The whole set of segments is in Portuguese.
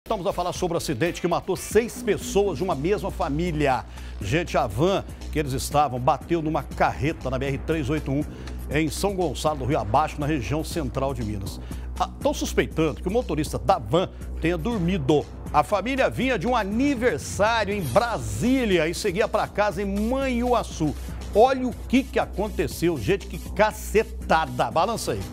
Voltamos a falar sobre o acidente que matou 6 pessoas de uma mesma família. Gente, a van que eles estavam bateu numa carreta na BR-381 em São Gonçalo do Rio Abaixo, na região central de Minas. Estão suspeitando que o motorista da van tenha dormido. A família vinha de um aniversário em Brasília e seguia para casa em Manhuaçu. Olha o que aconteceu, gente, que cacetada. Balança aí.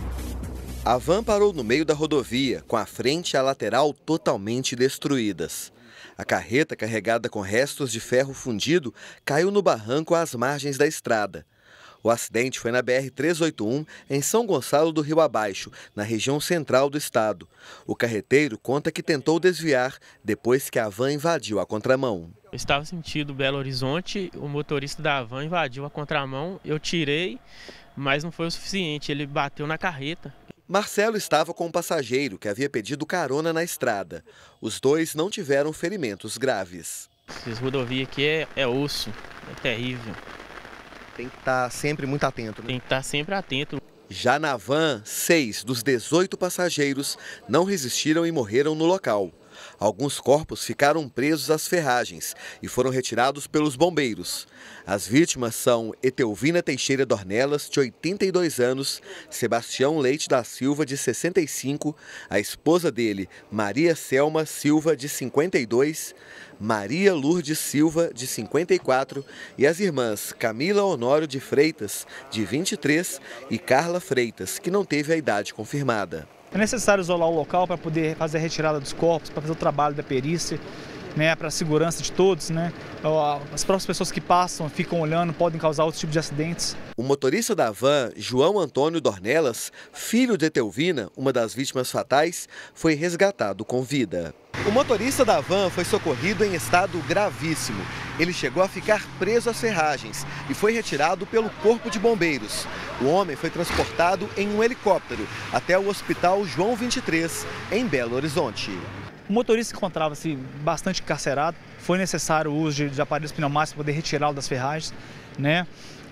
A van parou no meio da rodovia, com a frente e a lateral totalmente destruídas. A carreta, carregada com restos de ferro fundido, caiu no barranco às margens da estrada. O acidente foi na BR-381, em São Gonçalo do Rio Abaixo, na região central do estado. O carreteiro conta que tentou desviar depois que a van invadiu a contramão. Eu estava sentido Belo Horizonte, o motorista da van invadiu a contramão, eu tirei, mas não foi o suficiente, ele bateu na carreta. Marcelo estava com um passageiro que havia pedido carona na estrada. Os dois não tiveram ferimentos graves. Essa rodovia aqui é osso, é terrível. Tem que estar sempre muito atento, né? Tem que estar sempre atento. Já na van, 6 dos 18 passageiros não resistiram e morreram no local. Alguns corpos ficaram presos às ferragens e foram retirados pelos bombeiros. As vítimas são Etelvina Teixeira Dornelas, de 82 anos, Sebastião Leite da Silva, de 65, a esposa dele, Maria Selma Silva, de 52, Maria Lourdes Silva, de 54, e as irmãs Camila Honório de Freitas, de 23, e Carla Freitas, que não teve a idade confirmada. É necessário isolar o local para poder fazer a retirada dos corpos, para fazer o trabalho da perícia, né, para a segurança de todos, né? As próprias pessoas que passam, ficam olhando, podem causar outro tipo de acidentes. O motorista da van, João Antônio Dornelas, filho de Etelvina, uma das vítimas fatais, foi resgatado com vida. O motorista da van foi socorrido em estado gravíssimo. Ele chegou a ficar preso às ferragens e foi retirado pelo Corpo de Bombeiros. O homem foi transportado em um helicóptero até o Hospital João 23, em Belo Horizonte. O motorista encontrava-se bastante encarcerado, foi necessário o uso de aparelhos pneumáticos para poder retirá-lo das ferragens, né?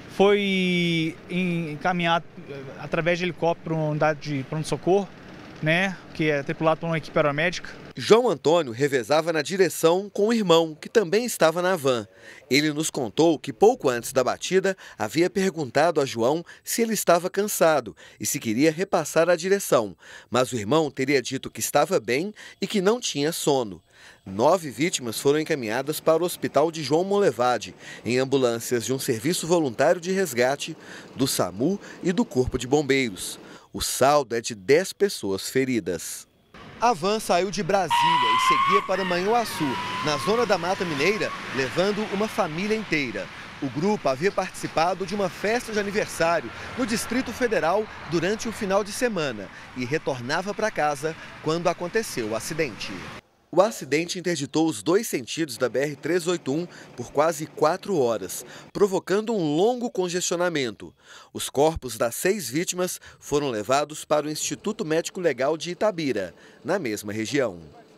Foi encaminhado através de helicóptero para uma unidade de pronto-socorro, né, que é tripulado por uma equipe aeromédica. João Antônio revezava na direção com o irmão, que também estava na van. Ele nos contou que pouco antes da batida havia perguntado a João se ele estava cansado e se queria repassar a direção, mas o irmão teria dito que estava bem e que não tinha sono. 9 vítimas foram encaminhadas para o hospital de João Molevade, em ambulâncias de um serviço voluntário de resgate, do SAMU e do Corpo de Bombeiros. O saldo é de 10 pessoas feridas. A van saiu de Brasília e seguia para Manhuaçu, na zona da Mata Mineira, levando uma família inteira. O grupo havia participado de uma festa de aniversário no Distrito Federal durante o final de semana e retornava para casa quando aconteceu o acidente. O acidente interditou os 2 sentidos da BR-381 por quase 4 horas, provocando um longo congestionamento. Os corpos das 6 vítimas foram levados para o Instituto Médico Legal de Itabira, na mesma região.